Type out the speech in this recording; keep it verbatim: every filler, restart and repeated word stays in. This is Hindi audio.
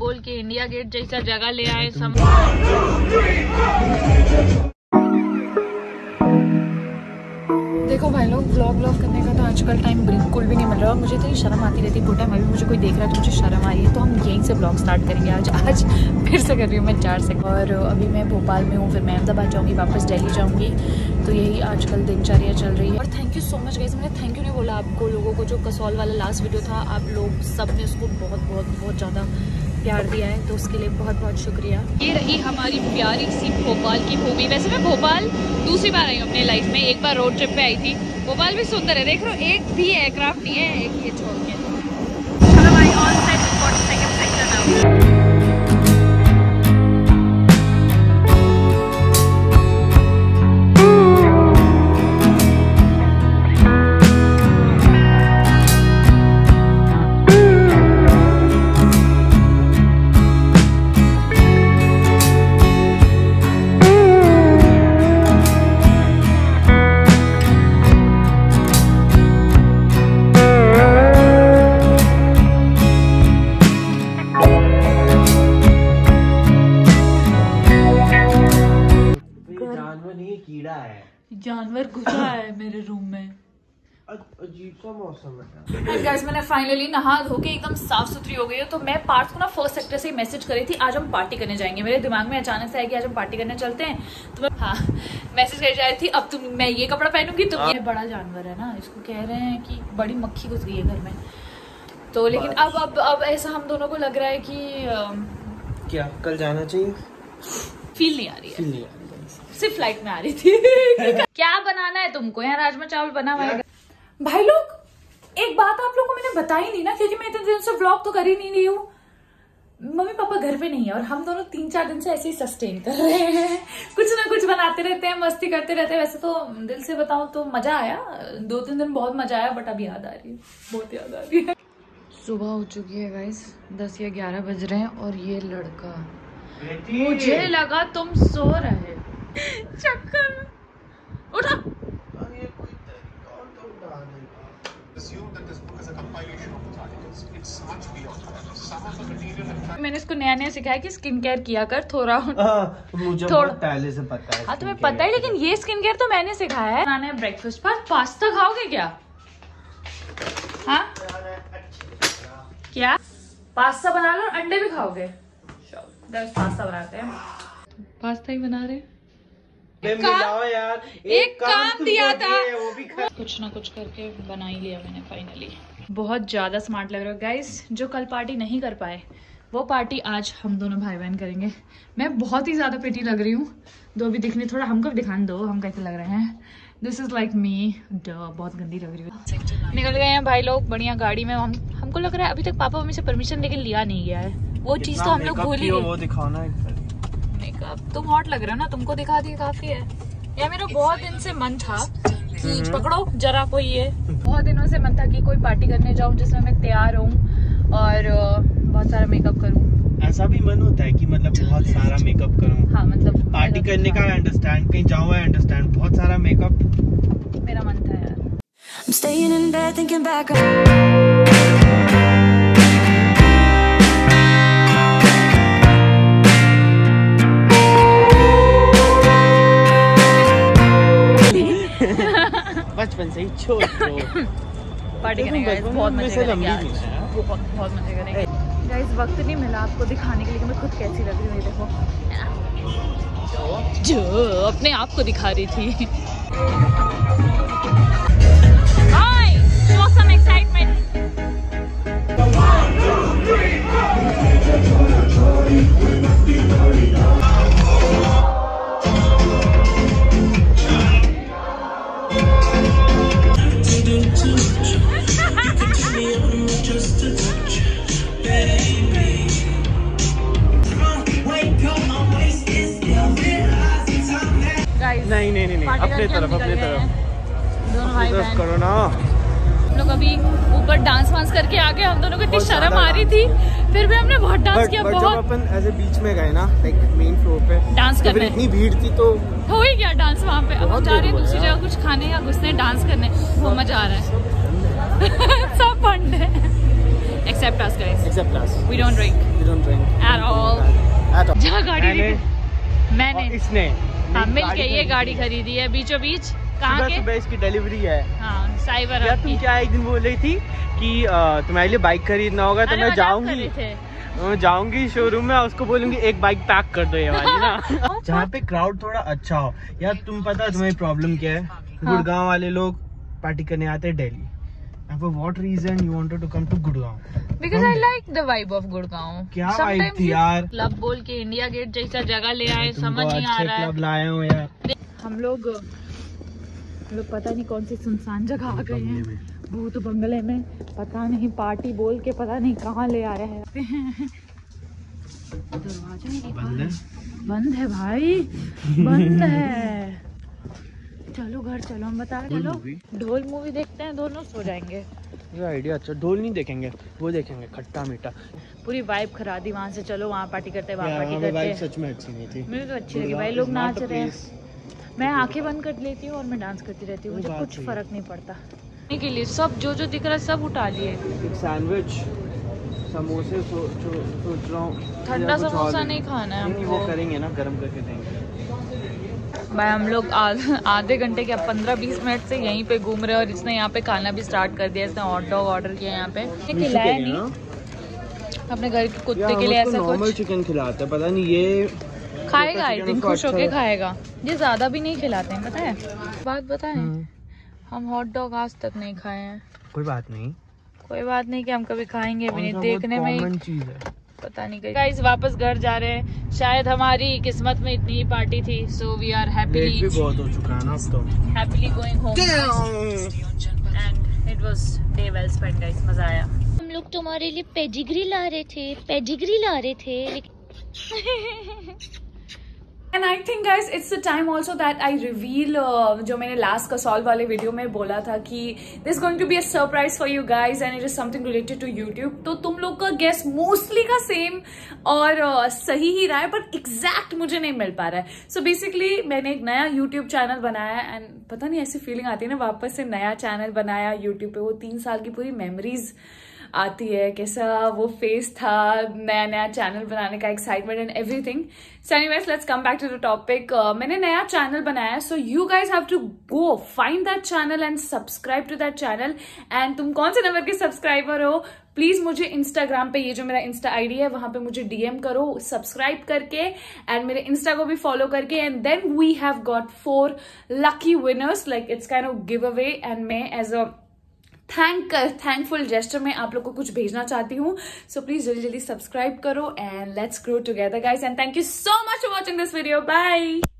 बोल के इंडिया गेट जैसा जगह ले आए। सम देखो भाई लोग, व्लॉग व्लॉग करने का तो आजकल टाइम बिल्कुल भी नहीं मिल रहा और मुझे इतनी शर्म आती रहती है। पूरा टाइम अभी मुझे कोई देख रहा है तो मुझे शर्म आ रही है, तो हम यहीं से व्लॉग स्टार्ट करेंगे आज। आज फिर से कर रही हूँ मैं चार से, और अभी मैं भोपाल में हूँ, फिर मैं अहमदाबाद जाऊँगी, वापस दिल्ली जाऊँगी। तो यही आजकल दिनचर्या चल रही है। और thank you so much guys, मैंने थैंक यू नहीं बोला आपको लोगों को। जो कसौल वाला लास्ट वीडियो था, आप लोग सब ने उसको बहुत बहुत बहुत ज़्यादा प्यार दिया है, तो उसके लिए बहुत बहुत शुक्रिया। ये रही हमारी प्यारी सी भोपाल की भूमि। वैसे मैं भोपाल दूसरी बार आई हूँ अपनी लाइफ में, एक बार रोड ट्रिप पे आई थी। भोपाल भी सुंदर है, देख रहे हो, एक भी एयरक्राफ्ट नहीं है, एक ये छोड़ के। चलो भाई, all set for second section. जानवर घुसा है मेरे रूम में। अजीब सा मौसम है। गाइस, मैंने फाइनली नहा धो के एकदम साफ सुथरी हो गई हूँ। तो मैं पार्थ को ना फर्स्ट सेक्टर से ही मैसेज करी थी, आज हम पार्टी करने जाएंगे। मेरे दिमाग में अचानक से आया कि आज हम पार्टी करने चलते हैं, तो मैं हाँ मैसेज कर जा रही थी, अब तुम मैं ये कपड़ा पहनूंगी। तो ये बड़ा जानवर है ना, इसको कह रहे हैं कि बड़ी मक्खी घुस गई है घर में। तो लेकिन अब अब अब ऐसा हम दोनों को लग रहा है कि क्या कल जाना चाहिए। फील नहीं आ रही है, फील नहीं आ रही, सिर्फ फ्लाइट में आ रही थी। क्या बनाना है तुमको? यहाँ राजमा चावल बना हुआ है। भाई लोग, एक बात आप लोग को मैंने बताई नहीं ना, क्योंकि मैं इतने दिन से व्लॉग तो कर ही नहीं रही हूँ। मम्मी पापा घर पे नहीं है और हम दोनों तीन चार दिन से ऐसे ही सस्टेन कर रहे हैं, कुछ ना कुछ बनाते रहते हैं, मस्ती करते रहते हैं। वैसे तो दिल से बताऊं तो मजा आया, दो तीन दिन बहुत मजा आया, बट अब याद आ रही है, बहुत याद आ रही है। सुबह हो चुकी है गाइस, दस या ग्यारह बज रहे हैं और ये लड़का, मुझे लगा तुम सो रहे चक्कर में। उठा। मैंने इसको नया नया सिखाया कि स्किन केयर किया कर थोड़ा। मुझे थोड़ा पहले से पता है। हाँ तुम्हें पता है, लेकिन ये स्किन केयर तो मैंने सिखाया है। बनाना है ब्रेकफास्ट पर। पास्ता खाओगे क्या? हाँ क्या पास्ता बना लो और अंडे भी खाओगे? पास्ता बनाते हैं, पास्ता ही बना रहे हैं। मिलाओ यार, एक, एक काम, काम दिया था, वो भी कुछ ना कुछ करके बना ही लिया मैंने फाइनली। बहुत ज्यादा स्मार्ट लग रहा है गाइस। जो कल पार्टी नहीं कर पाए, वो पार्टी आज हम दोनों भाई बहन करेंगे। मैं बहुत ही ज्यादा प्रिटी लग रही हूँ। दो भी दिखने, थोड़ा हमको भी दिखाने दो हम कैसे लग रहे हैं। This is like me. बहुत गंदी लग रही हूँ। निकल गए हैं भाई लोग बढ़िया गाड़ी में। हम हमको लग रहा है अभी तक पापा मम्मी से परमिशन लेके लिया नहीं गया है। वो चीज तो हम लोग भूल ही गए। वो दिखाना है मेकअप। तुम हॉट लग रहे हो ना, तुमको दिखा दिए काफी है। या मेरा बहुत दिन से मन था कि पकड़ो जरा कोई, ये बहुत दिनों से मन था कि कोई पार्टी करने जाऊं जिसमें मैं तैयार हूँ और बहुत सारा मेकअप करूँ। ऐसा भी मन होता है कि मतलब बहुत सारा मेकअप करूँ। हाँ मतलब पार्टी करने का अंडरस्टैंड, कहीं जाऊँ अंडरस्टैंड, बहुत सारा मेकअप मेरा मन था यार। I'm staying in bed thinking back. बचपन से ही छोड़ दो। पार्टी करेंगे गाइस, बहुत मजे करेंगे आज, बहुत बहुत मजे करेंगे गाइस। वक्त नहीं मिला आपको दिखाने के लिए कि मैं खुद कैसी लग रही हूँ। ये देखो जो अपने आप को दिखा रही थी। Hi, show some excitement. नहीं नहीं नहीं, नहीं। अपने तरफ अपने तरफ दोनों भाई बहन करो ना। हम लोग अभी ऊपर डांस वांस करके आ गए। हम दोनों को इतनी शर्म आ रही थी, फिर भी हमने बहुत डांस किया। बहुत जब अपन ऐसे बीच में गए ना, लाइक मेन फ्लोर पे डांस तो करने, इतनी भीड़ थी तो हो ही गया डांस वहाँ पे। अब हम जा रहे हैं दूसरी जगह कुछ खाने या घुसने, डांस करने। वो मजा आ रहा है। सब फंड है except us guys. except us. We don't drink We don't drink at all. at all. जहाँ गाड़ी मैंने लेके- मैंने और इसने हाँ नई मिल के ये खरीदी गाड़ी है। खरीदी है बीचों बीच। कहाँ सुबह के? सुबह इसकी डिलीवरी है। हाँ साइबर यार तुम क्या एक दिन बोल रही थी कि अ, तुम्हारे लिए बाइक खरीदना होगा तो मैं जाऊंगी मैं जाऊंगी शोरूम में, उसको बोलूंगी एक बाइक पैक कर दो ये वाली ना। जहाँ पे क्राउड थोड़ा अच्छा हो। यार तुम पता तुम्हें प्रॉब्लम क्या है? गुड़गांव वाले लोग पार्टी करने आते हैं Delhi. And for what reason you wanted to come to Gurgaon? Because I like the vibe of Gurgaon. क्या वाइब थी यार? क्लब बोल के इंडिया गेट जैसा जगह ले आए, समझ नहीं आ रहा है। क्लब लाए हो यार। हम लोग हम लोग पता नहीं कौन सी सुनसान जगह आ गए हैं, भूत बंगले में। पता नहीं पार्टी बोल के पता नहीं कहाँ ले आ रहे हैं। दरवाजा ही बंद है? बंद है भाई, बंद है। चलो घर चलो, हम बता चलो ढोल मूवी देखते हैं, दोनों सो जाएंगे। ये आइडिया अच्छा। ढोल नहीं देखेंगे, वो देखेंगे खट्टा मीठा। पूरी वाइब खरा दी वहाँ से। चलो वहाँ पार्टी करते हैं, वहाँ पार्टी करते हैं। सच में अच्छी नहीं थी। मुझे तो अच्छी लगी भाई, लोग नाच रहे हैं। मैं आंखें बंद कर लेती हूँ और मैं डांस करती रहती हूँ, मुझे कुछ फर्क नहीं पड़ता। के लिए सब जो जो दिख रहा है सब उठा लिए। एक सैंडविच, समोसे सोच रहा हूँ। ठंडा समोसा नहीं खाना है नहीं, वो करेंगे ना, गरम करके देंगे। भाई हम लोग आधे घंटे के पंद्रह बीस मिनट से यहीं पे घूम रहे हैं और इसने यहाँ पे खाना भी स्टार्ट कर दिया। इसने हॉट डॉग ऑर्डर किया यहाँ पे। खिलाया नहीं अपने घर के कुत्ते के लिए ऐसा कुछ। चिकन खिलाते हैं, पता नहीं ये खाएगा आई थिंक, खुश होके खाएगा। ये ज्यादा भी नहीं खिलाते हैं पता है। बात बताएं, हम हॉट डॉग आज तक नहीं खाए हैं। कोई बात नहीं, कोई बात नहीं कि हम कभी खाएंगे भी नहीं। देखने में ही चीज है। पता नहीं। गाइस वापस घर जा रहे हैं। शायद हमारी किस्मत में इतनी ही पार्टी थी, सो वी आर हैप्पीली भी बहुत हो चुका है ना अब तो। Happily going home and it was day well spent guys, मजा आया। हम लोग तुम्हारे लिए पेडिग्री ला रहे थे, पेडिग्री ला रहे थे लेकिन And I think guys it's the time also that I reveal uh, जो मैंने last कसौल वाले वीडियो में बोला था कि there's going to be a surprise for you guys and it is something related to YouTube। तो तुम लोग का guess mostly का same और uh, सही ही रहा है, पर exact मुझे नहीं मिल पा रहा है। So basically मैंने एक नया YouTube चैनल बनाया है and पता नहीं ऐसी फीलिंग आती है ना वापस से नया चैनल बनाया YouTube पे। वो तीन साल की पूरी मेमोरीज आती है, कैसा वो फेस था नया नया चैनल बनाने का, excitement and everything. So anyways let's come back to the topic. मैंने नया चैनल बनाया, so you guys have to go find that channel and subscribe to that channel. And तुम कौन से नंबर के सब्सक्राइबर हो प्लीज मुझे इंस्टाग्राम पे, ये जो मेरा इंस्टा आईडी है वहां पे मुझे डीएम करो सब्सक्राइब करके एंड मेरे इंस्टा को भी फॉलो करके। And then we have got four lucky winners, like it's kind of giveaway and मैं as a thank thankful gesture में आप लोग को कुछ भेजना चाहती हूँ। सो प्लीज जल्दी जल्दी सब्सक्राइब करो and let's grow together guys and thank you so much for watching this video. Bye.